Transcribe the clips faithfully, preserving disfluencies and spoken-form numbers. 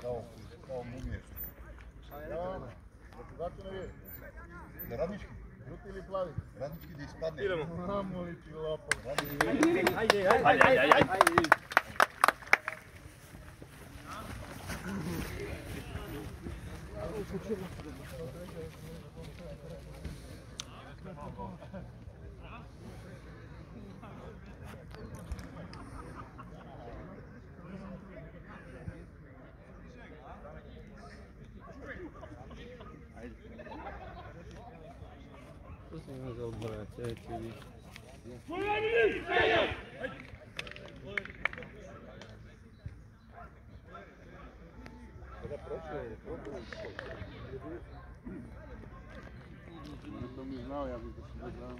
Kao, kao mumije. Ja, kako ne je? Da radnički? Žuti ili plavi? Radnički da ispadne. Idemo. Mamo li ti lapo. Ajde, ajde, ajde, ajde, ajde. Просто не надо убрать, а это видишь. Никто не знал, я бы это знал.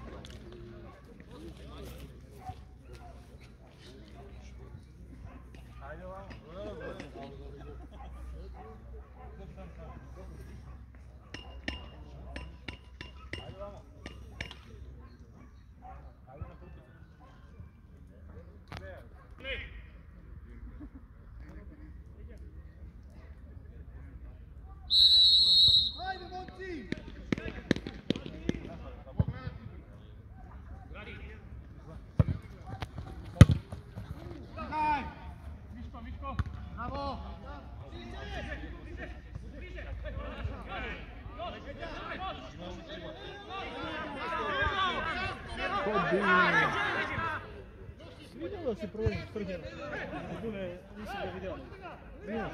Vidjelo si prvi sprđer, Dule, nisi ga vidio. Ne.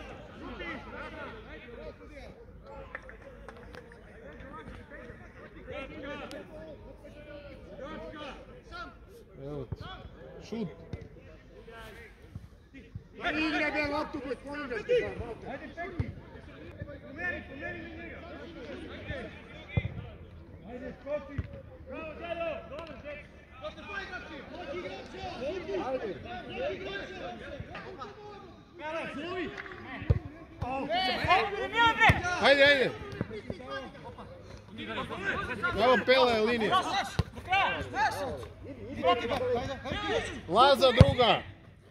Evo, šut. Igra be loptu, boj, ponuđaj ti ga, Valter. Ajde, peki. Pomeri, pomeri mi njega. Ajde, skoči. Bravo, Đelo, dobro, dek. Dosta tvoj igrači. Dođi igrača. Ajde. Gara, slovi. Ajde, ajde. Evo Pela je linija. Laza druga.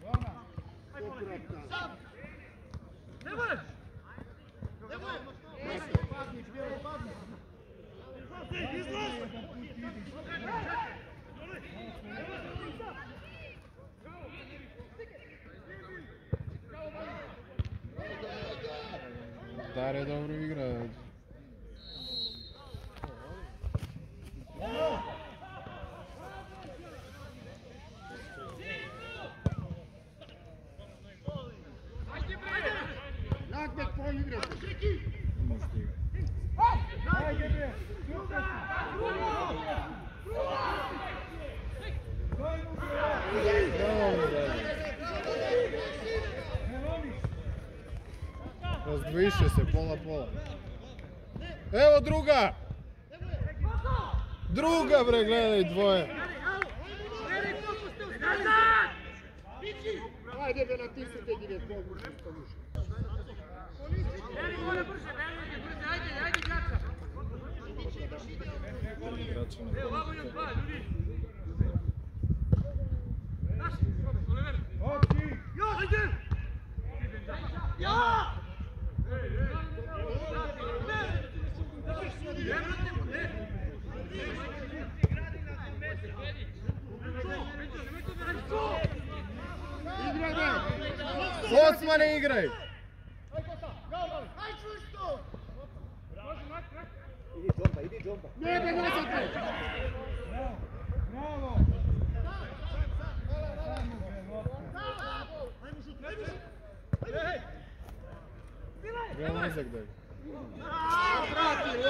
Dare dobro igra. Nakmek poigrati. Ajde, bre. Razdviše se, pola pola. Evo druga! Druga bre, gledaj, dvoje. Ajde be natisnite gdje poguši što više. Ajde, ajde, igrača. Evo, ovamo još dva, ljudi. Naši, Oliver. Oči! Jo, ajde! Ja! Osmane igraj! Idi džomba, idi džomba. Ne, ne, ne, ne. Bravo! Gledaj nazak daj.